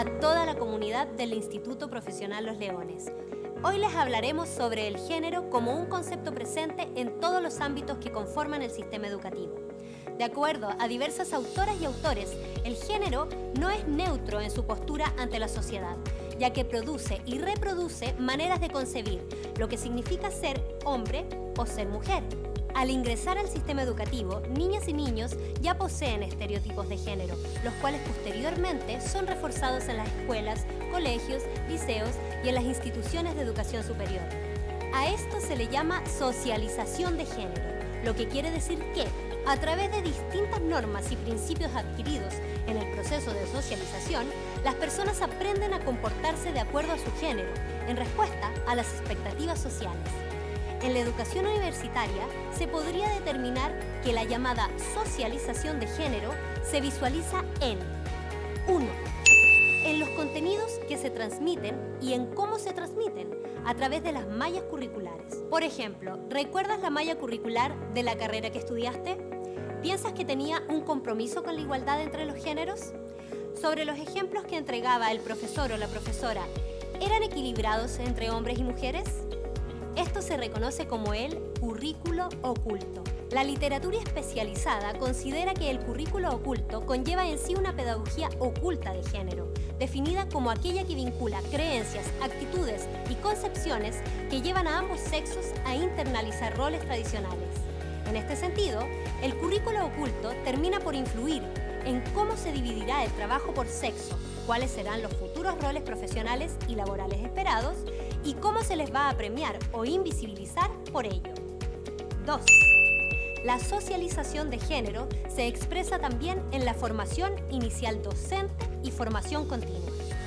a toda la comunidad del Instituto Profesional Los Leones. Hoy les hablaremos sobre el género como un concepto presente en todos los ámbitos que conforman el sistema educativo. De acuerdo a diversas autoras y autores, el género no es neutro en su postura ante la sociedad, ya que produce y reproduce maneras de concebir lo que significa ser hombre o ser mujer. Al ingresar al sistema educativo, niñas y niños ya poseen estereotipos de género, los cuales posteriormente son reforzados en las escuelas, colegios, liceos y en las instituciones de educación superior. A esto se le llama socialización de género, lo que quiere decir que, a través de distintas normas y principios adquiridos en el proceso de socialización, las personas aprenden a comportarse de acuerdo a su género, en respuesta a las expectativas sociales. En la educación universitaria se podría determinar que la llamada socialización de género se visualiza en 1. En los contenidos que se transmiten y en cómo se transmiten a través de las mallas curriculares. Por ejemplo, ¿recuerdas la malla curricular de la carrera que estudiaste? ¿Piensas que tenía un compromiso con la igualdad entre los géneros? Sobre los ejemplos que entregaba el profesor o la profesora, ¿eran equilibrados entre hombres y mujeres? Esto se reconoce como el currículo oculto. La literatura especializada considera que el currículo oculto conlleva en sí una pedagogía oculta de género, definida como aquella que vincula creencias, actitudes y concepciones que llevan a ambos sexos a internalizar roles tradicionales. En este sentido, el currículo oculto termina por influir en cómo se dividirá el trabajo por sexo, cuáles serán los futuros roles profesionales y laborales esperados y cómo se les va a premiar o invisibilizar por ello. 2. La socialización de género se expresa también en la formación inicial docente y formación continua.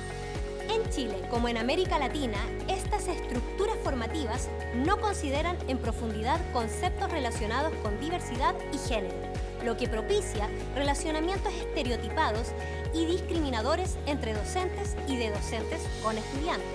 En Chile, como en América Latina, estas estructuras formativas no consideran en profundidad conceptos relacionados con diversidad y género, lo que propicia relacionamientos estereotipados y discriminadores entre docentes y de docentes con estudiantes.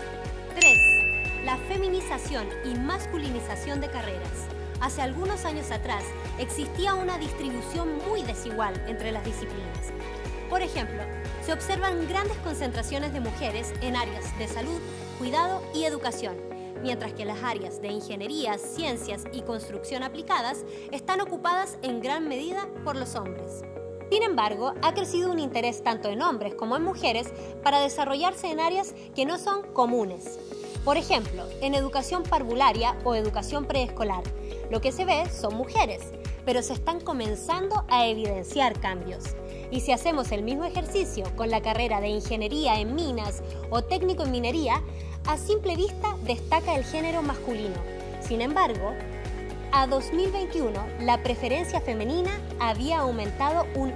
3. La feminización y masculinización de carreras. Hace algunos años atrás existía una distribución muy desigual entre las disciplinas. Por ejemplo, se observan grandes concentraciones de mujeres en áreas de salud, cuidado y educación, mientras que las áreas de ingeniería, ciencias y construcción aplicadas están ocupadas en gran medida por los hombres. Sin embargo, ha crecido un interés tanto en hombres como en mujeres para desarrollarse en áreas que no son comunes. Por ejemplo, en educación parvularia o educación preescolar, lo que se ve son mujeres, pero se están comenzando a evidenciar cambios. Y si hacemos el mismo ejercicio con la carrera de ingeniería en minas o técnico en minería, a simple vista destaca el género masculino. Sin embargo, a 2021 la preferencia femenina había aumentado un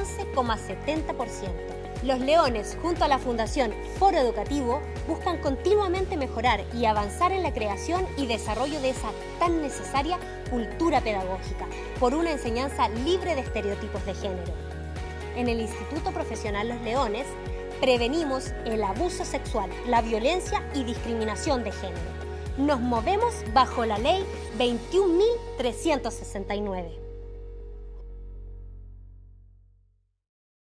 11,70%. Los Leones, junto a la Fundación Foro Educativo, buscan continuamente mejorar y avanzar en la creación y desarrollo de esa tan necesaria cultura pedagógica por una enseñanza libre de estereotipos de género. En el Instituto Profesional Los Leones, prevenimos el abuso sexual, la violencia y discriminación de género. Nos movemos bajo la Ley 21.369.